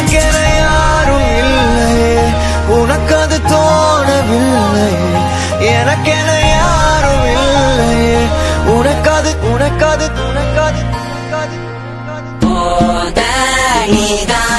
எனக்கென யாரும் இல்லையே, உனக்கது தோணவில்லையே. எனக்கென யாரும் இல்லையே, உனக்கது உனக்கது உனக்கது உனக்கது. நீதான்